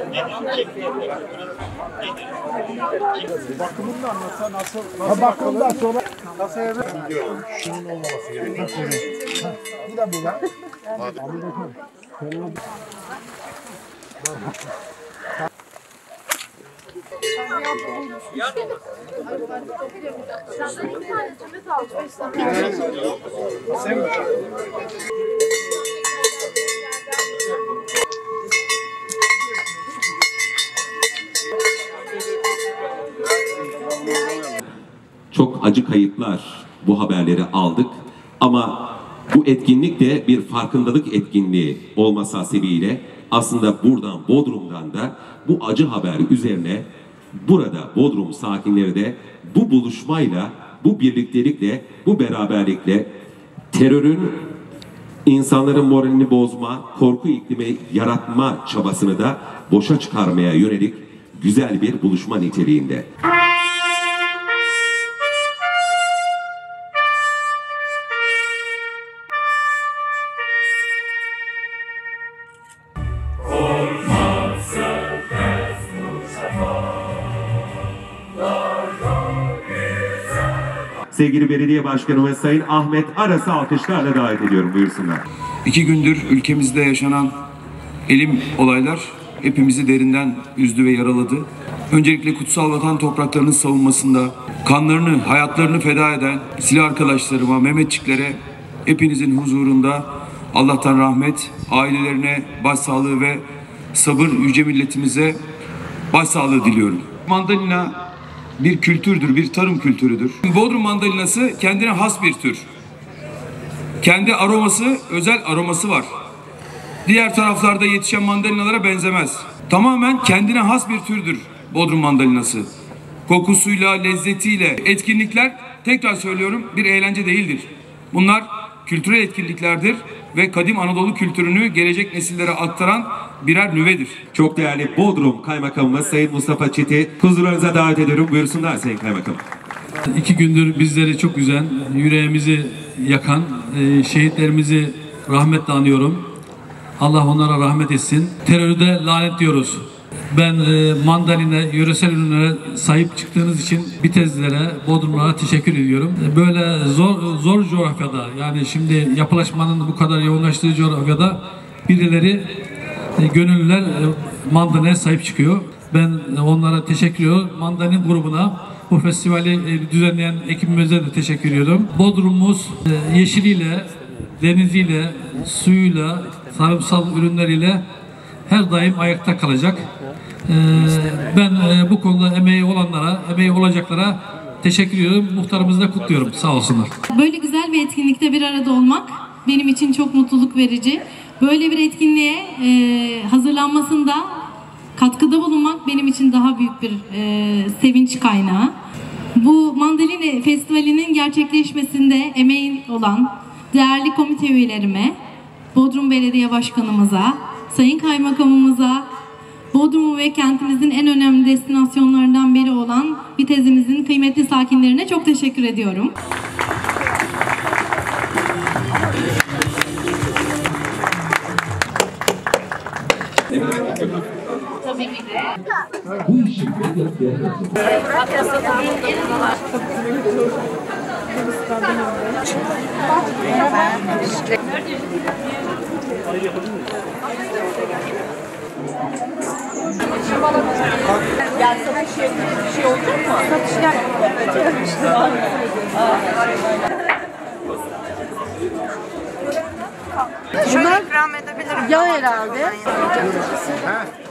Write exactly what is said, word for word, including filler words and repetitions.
Bakımını da anlatsa nasıl? nasıl bakımını da sonra nasıl yapıyor? Şunun olmaması gerekiyor. Bu da bu lan. Abi bakın. Sen mi? Çok acı kayıplar, bu haberleri aldık ama bu etkinlik de bir farkındalık etkinliği olması hasebiyle aslında buradan, Bodrum'dan da bu acı haber üzerine burada Bodrum sakinleri de bu buluşmayla, bu birliktelikle, bu beraberlikle terörün insanların moralini bozma, korku iklimi yaratma çabasını da boşa çıkarmaya yönelik güzel bir buluşma niteliğinde. Sevgili Belediye Başkanımız Sayın Ahmet Aras'ı alkışlarla davet ediyorum. Buyursunlar. İki gündür ülkemizde yaşanan elim olaylar hepimizi derinden üzdü ve yaraladı. Öncelikle kutsal vatan topraklarının savunmasında kanlarını, hayatlarını feda eden silah arkadaşlarıma, Mehmetçiklere hepinizin huzurunda Allah'tan rahmet, ailelerine başsağlığı ve sabır, yüce milletimize başsağlığı diliyorum. Mandalina bir kültürdür, bir tarım kültürüdür. Bodrum mandalinası kendine has bir tür. Kendi aroması, özel aroması var. Diğer taraflarda yetişen mandalinalara benzemez. Tamamen kendine has bir türdür Bodrum mandalinası. Kokusuyla, lezzetiyle, etkinlikler, tekrar söylüyorum, bir eğlence değildir. Bunlar kültürel etkinliklerdir ve kadim Anadolu kültürünü gelecek nesillere aktaran birer nüvedir. Çok değerli Bodrum Kaymakamımız Sayın Mustafa Çiti huzurlarınıza davet ediyorum. Buyursunlar Sayın Kaymakamım. İki gündür bizleri çok üzen, yüreğimizi yakan şehitlerimizi rahmetle anıyorum. Allah onlara rahmet etsin. Terörü de lanetliyoruz. Ben e, mandalina, yöresel ürünlere sahip çıktığınız için Bitezlilere, Bodrumlara teşekkür ediyorum. Böyle zor zor coğrafyada, yani şimdi yapılaşmanın bu kadar yoğunlaştığı coğrafyada birileri, e, gönüllüler e, mandalinaya sahip çıkıyor. Ben e, onlara teşekkür ediyorum. Mandalin grubuna, bu festivali e, düzenleyen ekibimize de teşekkür ediyorum. Bodrumumuz e, yeşiliyle, deniziyle, suyuyla, tarımsal ürünleriyle her daim ayakta kalacak. Ee, ben e, bu konuda emeği olanlara, emeği olacaklara teşekkür ediyorum. Muhtarımızı da kutluyorum. Sağ olsunlar. Böyle güzel bir etkinlikte bir arada olmak benim için çok mutluluk verici. Böyle bir etkinliğe e, hazırlanmasında katkıda bulunmak benim için daha büyük bir e, sevinç kaynağı. Bu Mandalina Festivali'nin gerçekleşmesinde emeği olan değerli komite üyelerime, Bodrum Belediye Başkanımıza, Sayın Kaymakamımıza, Bodrum ve kentimizin en önemli destinasyonlarından biri olan Bitezimizin kıymetli sakinlerine çok teşekkür ediyorum. Tabii ki de. Ya satış bir şey oldu mu? Satış gel. Şöyle ikram edebilirim. Ya herhalde.